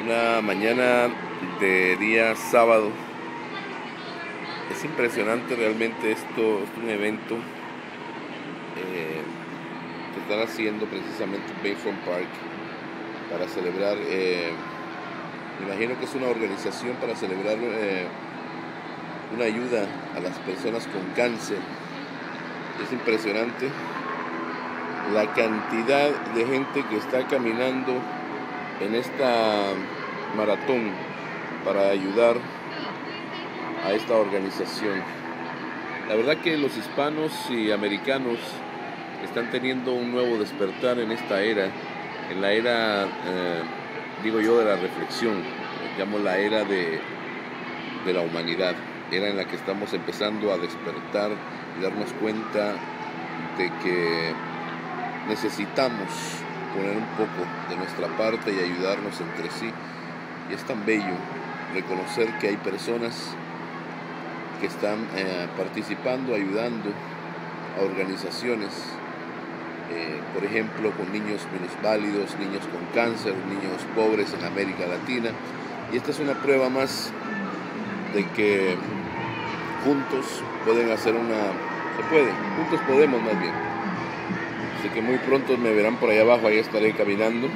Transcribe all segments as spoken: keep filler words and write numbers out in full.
Una mañana de día sábado. Es impresionante realmente esto, es un evento eh, que están haciendo precisamente en Bayfront Park para celebrar, eh, me imagino que es una organización para celebrar eh, una ayuda a las personas con cáncer. Es impresionante la cantidad de gente que está caminando en esta maratón para ayudar a esta organización. La verdad que los hispanos y americanos están teniendo un nuevo despertar en esta era, en la era, eh, digo yo, de la reflexión, llamo la era de, de la humanidad, era en la que estamos empezando a despertar y darnos cuenta de que necesitamos poner un poco de nuestra parte y ayudarnos entre sí. Y es tan bello reconocer que hay personas que están eh, participando, ayudando a organizaciones, eh, por ejemplo, con niños minusválidos, niños con cáncer, niños pobres en América Latina. Y esta es una prueba más de que juntos pueden hacer una... se puede, juntos podemos más bien. Así que muy pronto me verán por allá abajo, ahí estaré caminando.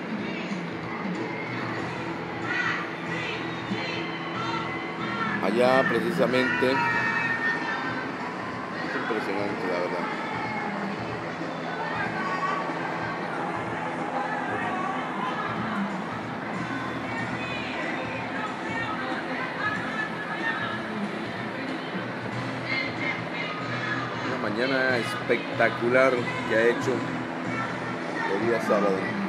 Allá precisamente, es impresionante la verdad. Una mañana espectacular que ha hecho el día sábado.